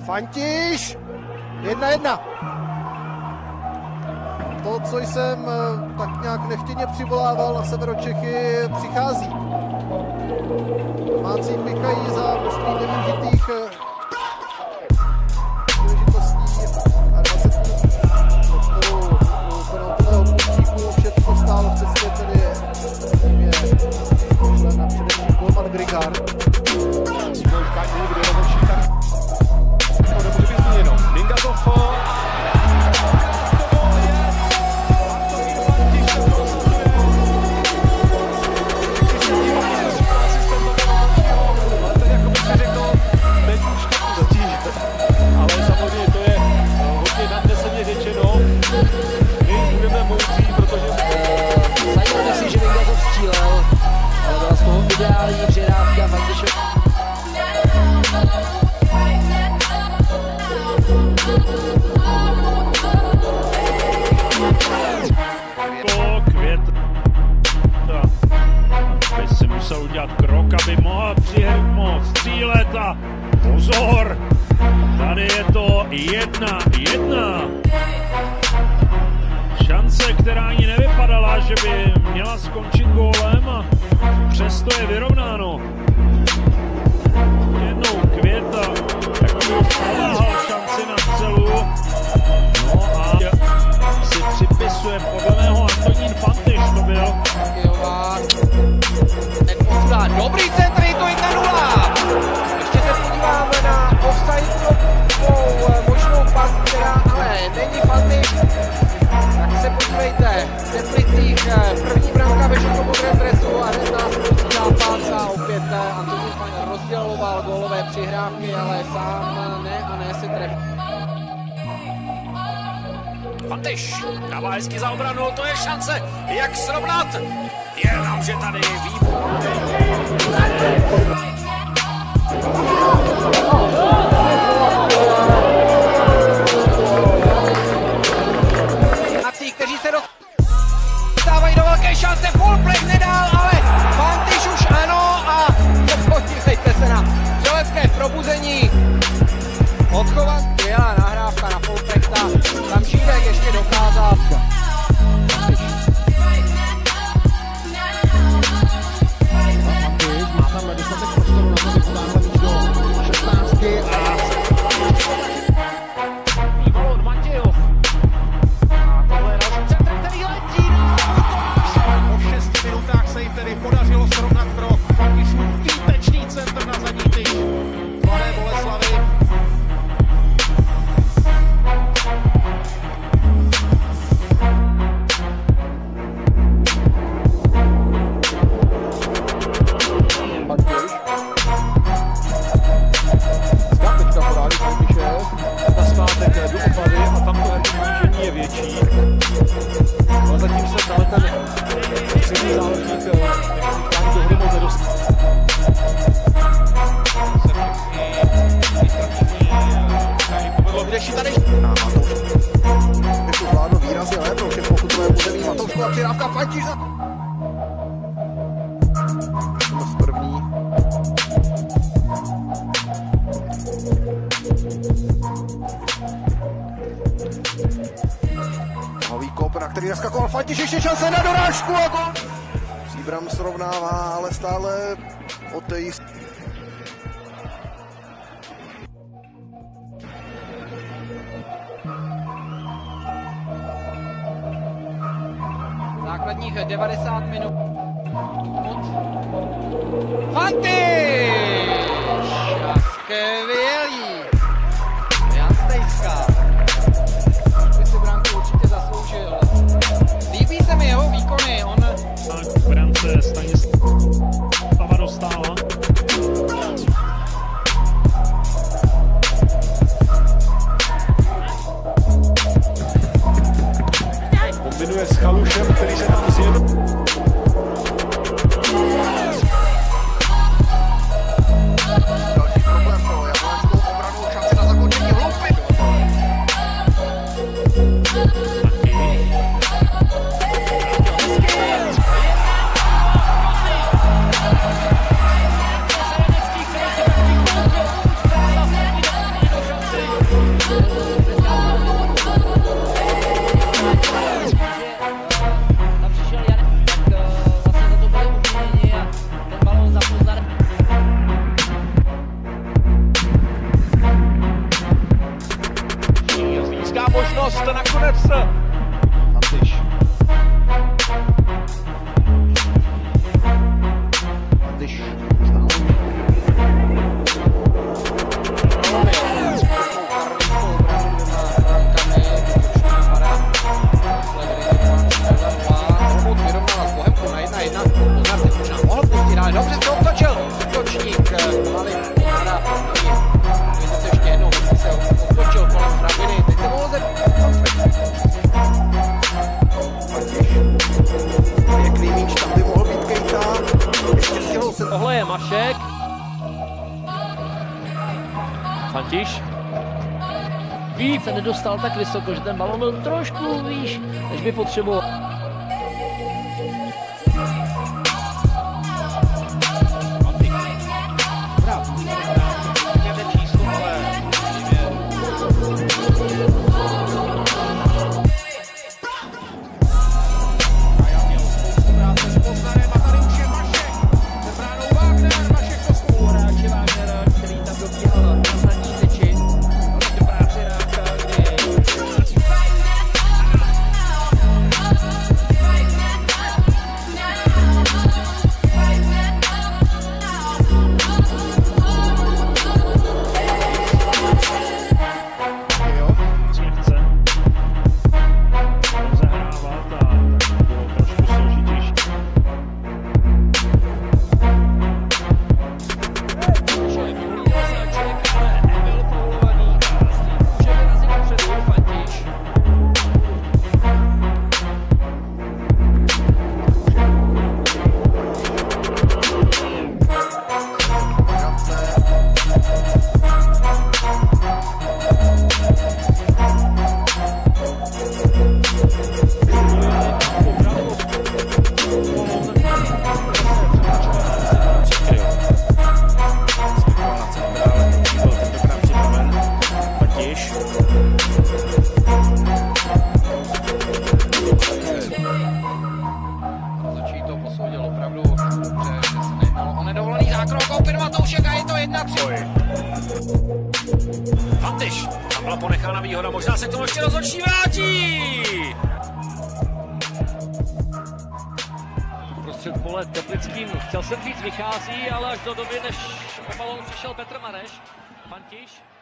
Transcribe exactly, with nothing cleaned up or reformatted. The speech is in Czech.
Fantiš! Jedna jedna. To, co jsem tak nějak nechtěně přivolával na Severočechy, přichází. Domácí pikají za množství nevyužitých příležitostí a dvacet minut prostoru penaltového půlčíku. Všechno stálo v cestě, tedy je člen především golman Grigar. Musel udělat krok, aby mohl přihnout, střílet a pozor, tady je to jedna jedna. Šance, která ani nevypadala, že by měla skončit gólem a přesto je vyrovnáno. Jednou Květa, jako by už pomáhal šanci na střelu. No a si připisuje podle mého Antonín Fantiš to byl. Dobrý centr, je to jedna nula. Ještě se podíváme na offsideovou možnou pas, která ale není Fantiš. Tak se podívejte, v Teplicích první branka ve žlutomodrém dresu a hned následující zápas a opět Antonín Fantiš rozděloval gólové přihrávky, ale sám ne a ne se trefí. Fantiš dává hezky za obranu, to je šance, jak srovnat. Jenomže tady výborný. Akcí, kteří se dostávají do velké šance, full play nedal, ale Fantiš už ano a podívejte se na střelecké probuzení. Odchovat, skvělá nahrávka na full play, tam Žídek ještě dokázal. Podařilo srovnat krok. Fantišův výtečný centr na zadní tyč. Mladé Boleslavy. Fantiš. Skátečka porádí Fantiše. Naspátek do opady a tam to herní je větší. Ale zatím se dále ten silný záložník tam do hry moc nedostal. Kde tady? Na Matouš. Je to zvládlo výrazně lépe, už je v pokutové území Matoušku a přirávka Fantiš. Z první. Nový kop, na který naskakoval Fantiš, ještě šance na dorážku a gol. Příbram srovnává, ale stále o té jistě. Základních devadesát minut. Fantiš! Skvělý! Jan Stejska. By si branku určitě zasloužil. Líbí se mi jeho výkony. On v brance Stanislava Dostála. Kombinuje s Chalušem, který se tam zjede. Další problém pro Jablonec roste nakonec. Antyš. Antyš. Dobře se otočil útočník, ale hra vidíte to ještě jednou, když se otočil kolem hrabiny, teď se mohl Pěkný míč, tam by mohl být Kejta, ještě stihl se... Tohle je Mašek. Fantiš. Víc se nedostal tak vysoko, že ten balon byl trošku výš, než by potřeboval. Fantyš, tam byla ponechána výhoda, možná se k tomu ještě rozhodčí vrátí. Prostřed pole Teplickým, chtěl jsem říct vychází, ale až do doby, než o balón přišel Petr Mareš. Fantiš.